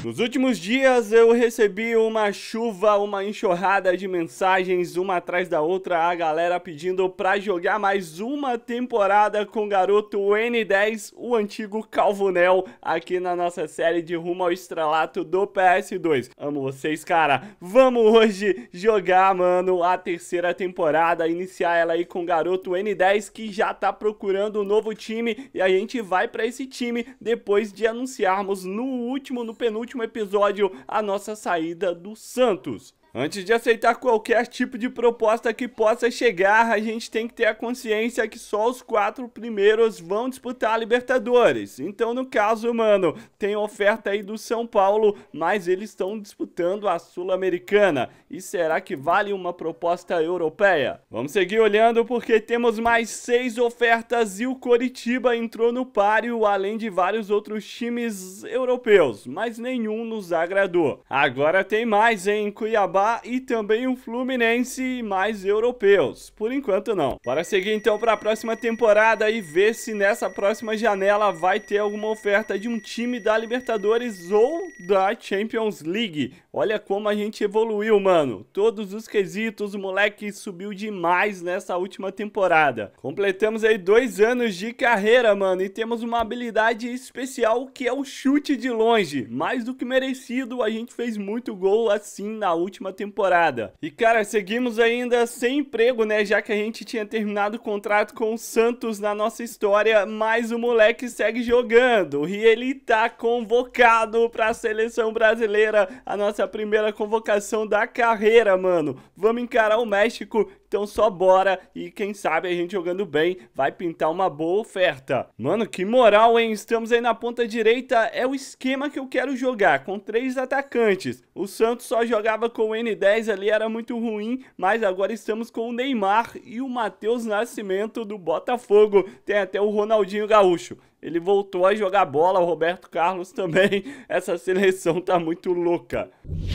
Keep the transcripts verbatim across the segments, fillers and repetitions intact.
Nos últimos dias eu recebi uma chuva, uma enxurrada de mensagens, uma atrás da outra, a galera pedindo pra jogar mais uma temporada com o garoto N dez, o antigo Calvonel, aqui na nossa série de Rumo ao Estrelato do P S dois. Amo vocês, cara. Vamos hoje jogar, mano, a terceira temporada, iniciar ela aí com o garoto N dez, que já tá procurando um novo time, e a gente vai pra esse time depois de anunciarmos no último, no penúltimo episódio a nossa saída do Santos. Antes de aceitar qualquer tipo de proposta que possa chegar, a gente tem que ter a consciência que só os quatro primeiros vão disputar a Libertadores. Então, no caso, mano, tem oferta aí do São Paulo, mas eles estão disputando a Sul-Americana. E será que vale uma proposta europeia? Vamos seguir olhando porque temos mais seis ofertas e o Coritiba entrou no páreo, além de vários outros times europeus, mas nenhum nos agradou. Agora tem mais, hein? Cuiabá e também o Fluminense, mais europeus. Por enquanto não. Bora seguir então para a próxima temporada e ver se nessa próxima janela vai ter alguma oferta de um time da Libertadores ou da Champions League. Olha como a gente evoluiu, mano. Todos os quesitos, o moleque subiu demais nessa última temporada. Completamos aí dois anos de carreira, mano, e temos uma habilidade especial que é o chute de longe. Mais do que merecido, a gente fez muito gol assim na última temporada. E cara, seguimos ainda sem emprego, né, já que a gente tinha terminado o contrato com o Santos na nossa história, mas o moleque segue jogando e ele tá convocado para a seleção brasileira, a nossa primeira convocação da carreira, mano. Vamos encarar o México, então só bora e quem sabe a gente jogando bem vai pintar uma boa oferta. Mano, que moral, hein? Estamos aí na ponta direita, é o esquema que eu quero jogar, com três atacantes. O Santos só jogava com o N dez ali, era muito ruim, mas agora estamos com o Neymar e o Matheus Nascimento do Botafogo. Tem até o Ronaldinho Gaúcho. Ele voltou a jogar bola, o Roberto Carlos também. Essa seleção tá muito louca.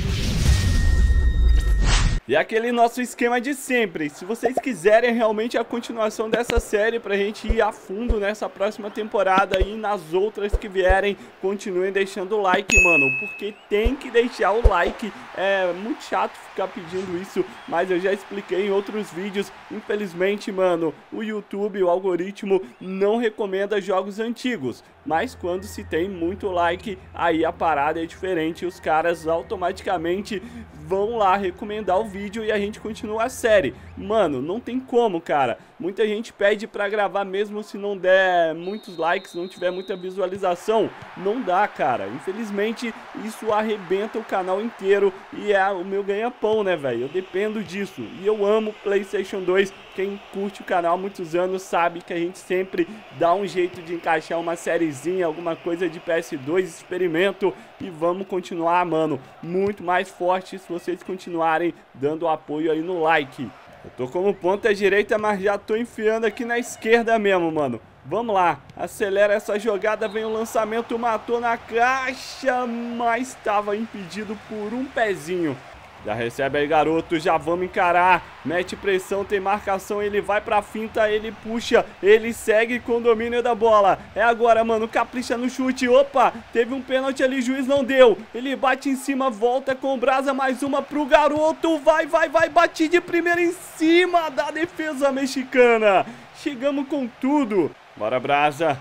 E aquele nosso esquema de sempre, se vocês quiserem realmente a continuação dessa série pra gente ir a fundo nessa próxima temporada e nas outras que vierem, continuem deixando o like, mano, porque tem que deixar o like, é muito chato ficar pedindo isso, mas eu já expliquei em outros vídeos, infelizmente, mano, o YouTube, o algoritmo não recomenda jogos antigos, mas quando se tem muito like, aí a parada é diferente, os caras automaticamente vão lá recomendar o vídeo e a gente continua a série. Mano, não tem como, cara. Muita gente pede pra gravar mesmo se não der muitos likes, não tiver muita visualização. Não dá, cara. Infelizmente, isso arrebenta o canal inteiro e é o meu ganha-pão, né, velho? Eu dependo disso. E eu amo PlayStation dois. Quem curte o canal há muitos anos sabe que a gente sempre dá um jeito de encaixar uma sériezinha, alguma coisa de P S dois, experimento, e vamos continuar, mano, muito mais forte se vocês continuarem dando apoio aí no like. Eu tô como ponta direita, mas já tô enfiando aqui na esquerda mesmo, mano. Vamos lá, acelera essa jogada, vem o lançamento, matou na caixa, mas estava impedido por um pezinho. Já recebe aí, garoto, já vamos encarar, mete pressão, tem marcação, ele vai pra finta, ele puxa, ele segue com o domínio da bola. É agora, mano, capricha no chute, opa, teve um pênalti ali, juiz não deu, ele bate em cima, volta com o Brasa, mais uma pro garoto, vai, vai, vai, bate de primeira em cima da defesa mexicana. Chegamos com tudo, bora, Brasa.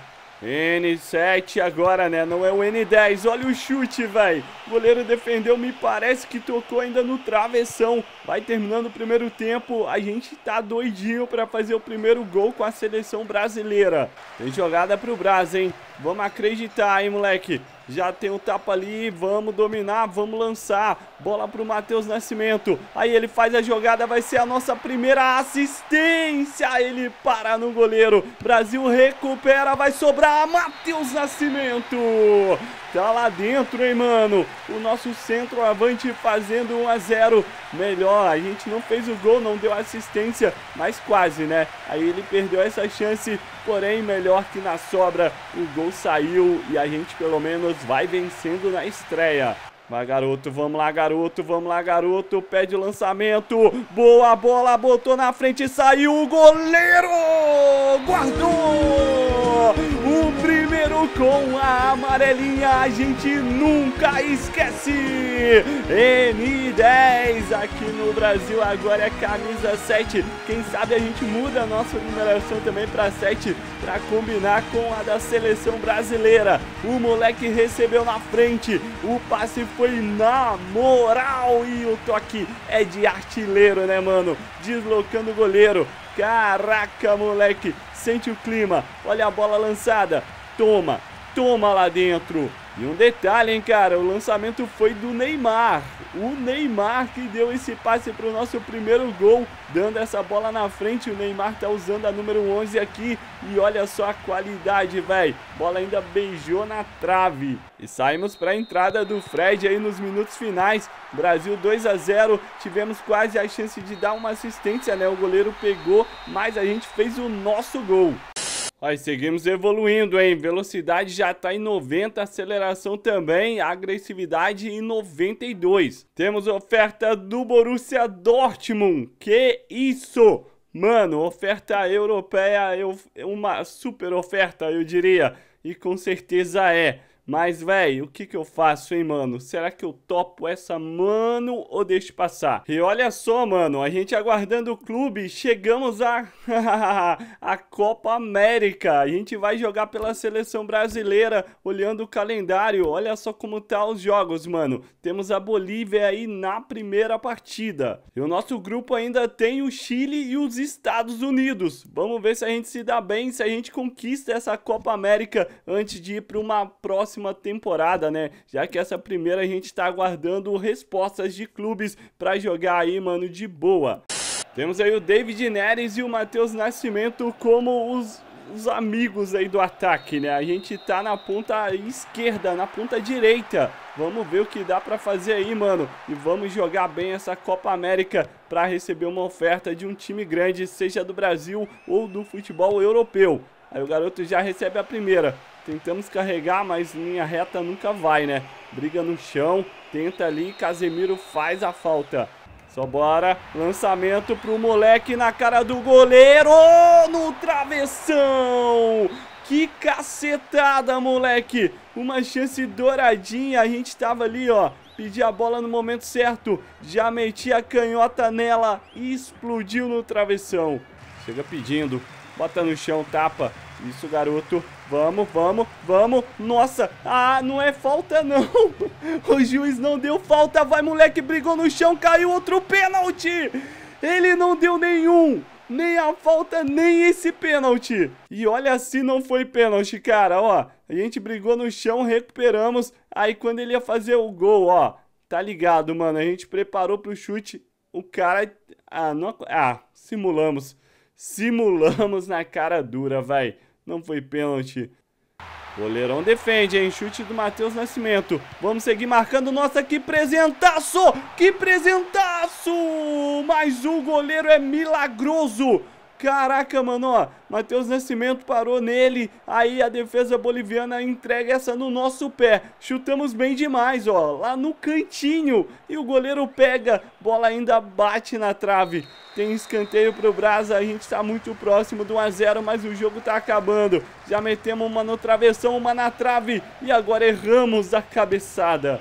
N sete agora, né? Não é o N dez. Olha o chute, velho. O goleiro defendeu, me parece que tocou ainda no travessão. Vai terminando o primeiro tempo. A gente tá doidinho pra fazer o primeiro gol com a seleção brasileira. Tem jogada pro Brasa, hein? Vamos acreditar, hein, moleque? Já tem um tapa ali, vamos dominar, vamos lançar. Bola pro Matheus Nascimento. Aí ele faz a jogada, vai ser a nossa primeira assistência. Ele para no goleiro. Brasil recupera, vai sobrar Matheus Nascimento. Tá lá dentro, hein, mano? O nosso centroavante fazendo um a zero. Melhor, a gente não fez o gol, não deu assistência, mas quase, né? Aí ele perdeu essa chance, porém, melhor que na sobra, o gol saiu e a gente pelo menos vai vencendo na estreia. Vai, garoto, vamos lá, garoto, vamos lá, garoto, pede o lançamento, boa bola, botou na frente, saiu o goleiro, guardou o primeiro goleiro com a amarelinha, a gente nunca esquece. N dez aqui no Brasil agora é camisa sete. Quem sabe a gente muda a nossa numeração também para sete, para combinar com a da seleção brasileira. O moleque recebeu na frente, o passe foi na moral e o toque é de artilheiro, né, mano? Deslocando o goleiro. Caraca, moleque, sente o clima. Olha a bola lançada. Toma, toma lá dentro. E um detalhe, hein, cara, o lançamento foi do Neymar. O Neymar que deu esse passe para o nosso primeiro gol, dando essa bola na frente. O Neymar tá usando a número onze aqui. E olha só a qualidade, velho. Bola ainda beijou na trave. E saímos para a entrada do Fred aí nos minutos finais. Brasil dois a zero. Tivemos quase a chance de dar uma assistência, né? O goleiro pegou, mas a gente fez o nosso gol. Aí seguimos evoluindo, hein? Velocidade já tá em noventa, aceleração também, agressividade em noventa e dois. Temos oferta do Borussia Dortmund. Que isso? Mano, oferta europeia, eu, uma super oferta, eu diria. E com certeza é. Mas, velho, o que que eu faço, hein, mano? Será que eu topo essa, mano, ou deixo passar? E olha só, mano, a gente aguardando o clube, chegamos a... a Copa América. A gente vai jogar pela seleção brasileira, olhando o calendário. Olha só como tá os jogos, mano. Temos a Bolívia aí na primeira partida. E o nosso grupo ainda tem o Chile e os Estados Unidos. Vamos ver se a gente se dá bem, se a gente conquista essa Copa América antes de ir para uma próxima temporada, né? Já que essa primeira a gente tá aguardando respostas de clubes pra jogar aí, mano, de boa. Temos aí o David Neres e o Matheus Nascimento como os, os amigos aí do ataque, né? A gente tá na ponta esquerda, na ponta direita. Vamos ver o que dá pra fazer aí, mano. E vamos jogar bem essa Copa América pra receber uma oferta de um time grande, seja do Brasil ou do futebol europeu. Aí o garoto já recebe a primeira. Tentamos carregar, mas linha reta nunca vai, né? Briga no chão, tenta ali, Casemiro faz a falta. Só bora, lançamento pro moleque na cara do goleiro, no travessão! Que cacetada, moleque! Uma chance douradinha, a gente tava ali, ó, pedi a bola no momento certo, já meti a canhota nela e explodiu no travessão. Chega pedindo, bota no chão, tapa. Isso, garoto. Vamos, vamos, vamos. Nossa, ah, não é falta, não. O juiz não deu falta. Vai, moleque, brigou no chão, caiu outro pênalti. Ele não deu nenhum. Nem a falta, nem esse pênalti. E olha se não foi pênalti, cara, ó. A gente brigou no chão, recuperamos. Aí quando ele ia fazer o gol, ó. Tá ligado, mano. A gente preparou pro chute. O cara... Ah, não... ah simulamos. Simulamos na cara dura, vai. Não foi pênalti. Goleirão defende, hein? Chute do Matheus Nascimento. Vamos seguir marcando. Nossa, que presentaço! Que presentaço! Mas o goleiro é milagroso. Caraca, mano, ó. Matheus Nascimento parou nele. Aí a defesa boliviana entrega essa no nosso pé. Chutamos bem demais, ó. Lá no cantinho. E o goleiro pega. Bola ainda bate na trave. Tem escanteio pro Brasa. A gente tá muito próximo do um a zero, mas o jogo tá acabando. Já metemos uma no travessão, uma na trave. E agora erramos a cabeçada.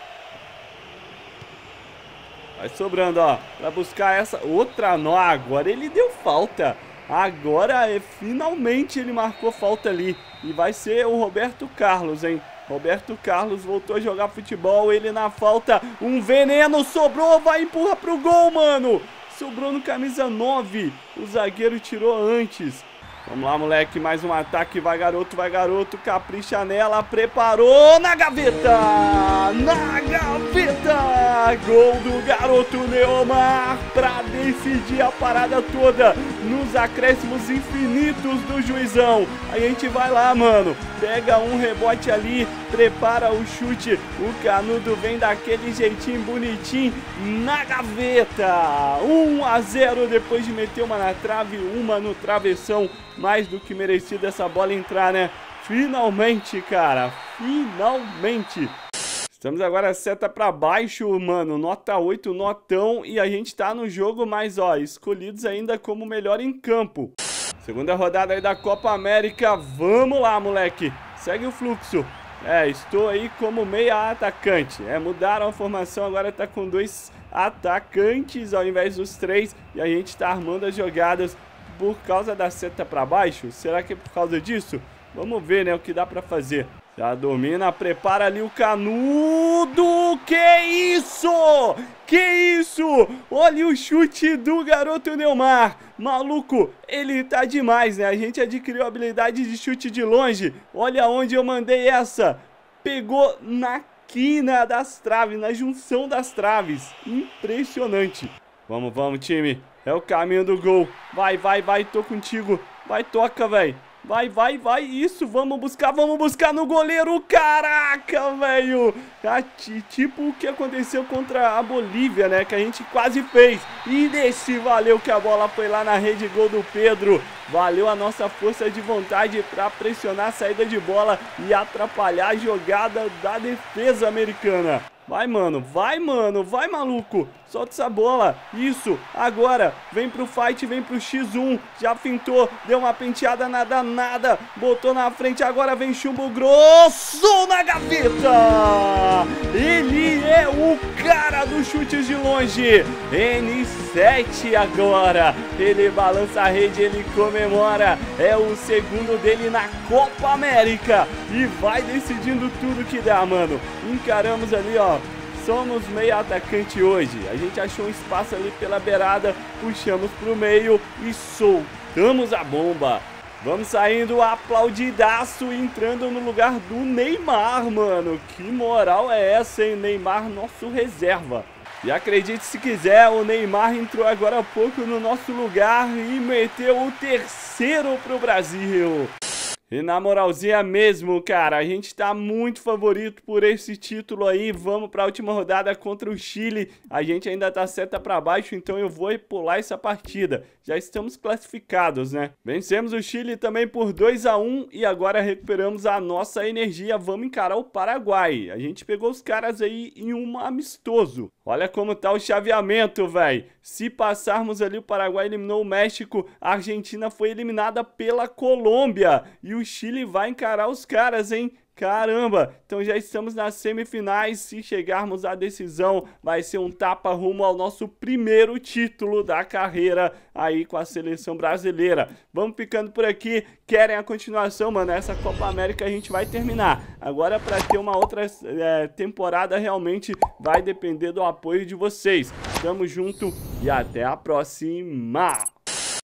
Vai sobrando, ó, pra buscar essa outra nó. Agora ele deu falta. Agora, é, finalmente ele marcou falta ali. E vai ser o Roberto Carlos, hein? Roberto Carlos voltou a jogar futebol. Ele na falta. Um veneno sobrou. Vai empurrar pro gol, mano. Sobrou no camisa nove. O zagueiro tirou antes. Vamos lá, moleque. Mais um ataque. Vai, garoto. Vai, garoto. Capricha nela. Preparou. Na gaveta. Na gaveta. Gol do garoto Neymar para decidir a parada toda nos acréscimos infinitos do juizão. A gente vai lá, mano. Pega um rebote ali. Prepara o chute. O Canudo vem daquele jeitinho bonitinho. Na gaveta. um a zero depois de meter uma na trave. Uma no travessão. Mais do que merecido essa bola entrar, né? Finalmente, cara. Finalmente. Estamos agora seta pra baixo, mano. Nota oito, notão. E a gente tá no jogo, mas, ó, escolhidos ainda como melhor em campo. Segunda rodada aí da Copa América. Vamos lá, moleque. segue o fluxo. É, estou aí como meia atacante. É, mudaram a formação, agora tá com dois atacantes ao invés dos três. E a gente tá armando as jogadas por causa da seta pra baixo. Será que é por causa disso? Vamos ver, né, o que dá pra fazer. Já domina, prepara ali o Canudo. Que isso? Que isso? Olha o chute do garoto Neymar. Maluco, ele tá demais, né? A gente adquiriu a habilidade de chute de longe. Olha onde eu mandei essa. Pegou na quina das traves, na junção das traves. Impressionante. Vamos, vamos, time. É o caminho do gol. Vai, vai, vai, tô contigo. Vai, toca, velho. Vai, vai, vai, isso, vamos buscar, vamos buscar no goleiro, caraca, velho. Tipo o que aconteceu contra a Bolívia, né, que a gente quase fez. E desse valeu que a bola foi lá na rede, gol do Pedro. Valeu a nossa força de vontade para pressionar a saída de bola e atrapalhar a jogada da defesa americana. Vai, mano, vai, mano, vai, maluco. Solta essa bola, isso, agora, vem pro fight, vem pro xis um, já fintou, deu uma penteada na danada, botou na frente, agora vem chumbo grosso na gaveta. Ele é o cara dos chutes de longe, ene sete agora, ele balança a rede, ele comemora, é o segundo dele na Copa América e vai decidindo tudo que dá, mano. Encaramos ali, ó. Somos meio atacante hoje. A gente achou um espaço ali pela beirada, puxamos pro meio e soltamos a bomba. Vamos saindo aplaudidaço, entrando no lugar do Neymar, mano. Que moral é essa, hein? Neymar, nosso reserva. E acredite se quiser, o Neymar entrou agora há pouco no nosso lugar e meteu o terceiro pro Brasil. E na moralzinha mesmo, cara, a gente tá muito favorito por esse título aí. Vamos pra última rodada contra o Chile. A gente ainda tá seta pra baixo, então eu vou pular essa partida. Já estamos classificados, né? Vencemos o Chile também por dois a um e agora recuperamos a nossa energia. Vamos encarar o Paraguai. A gente pegou os caras aí em um amistoso. Olha como tá o chaveamento, velho. Se passarmos ali, o Paraguai eliminou o México, a Argentina foi eliminada pela Colômbia e o Chile vai encarar os caras, hein? Caramba, então já estamos nas semifinais, se chegarmos à decisão vai ser um tapa rumo ao nosso primeiro título da carreira aí com a seleção brasileira. Vamos ficando por aqui, querem a continuação, mano, essa Copa América a gente vai terminar. Agora para ter uma outra é, temporada realmente vai depender do apoio de vocês. Tamo junto e até a próxima!